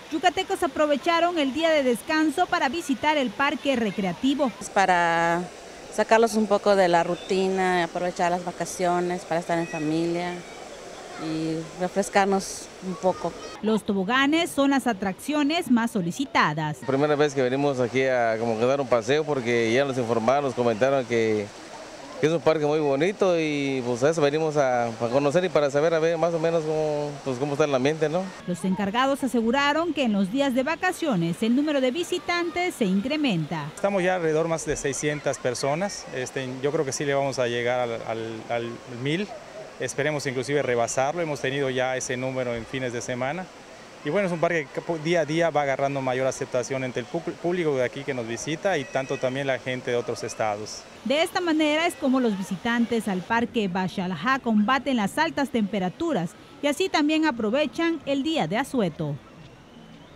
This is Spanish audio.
Yucatecos aprovecharon el día de descanso para visitar el parque recreativo. Para sacarlos un poco de la rutina, aprovechar las vacaciones para estar en familia y refrescarnos un poco. Los toboganes son las atracciones más solicitadas. Primera vez que venimos aquí a como que dar un paseo porque ya nos informaron, nos comentaron que es un parque muy bonito y pues a eso venimos a conocer y para saber a ver más o menos cómo está el ambiente, ¿no? Los encargados aseguraron que en los días de vacaciones el número de visitantes se incrementa. Estamos ya alrededor más de 600 personas, yo creo que sí le vamos a llegar al 1000, esperemos inclusive rebasarlo, hemos tenido ya ese número en fines de semana. Y bueno, es un parque que día a día va agarrando mayor aceptación entre el público de aquí que nos visita y tanto también la gente de otros estados. De esta manera es como los visitantes al parque Baxalajá combaten las altas temperaturas y así también aprovechan el día de asueto.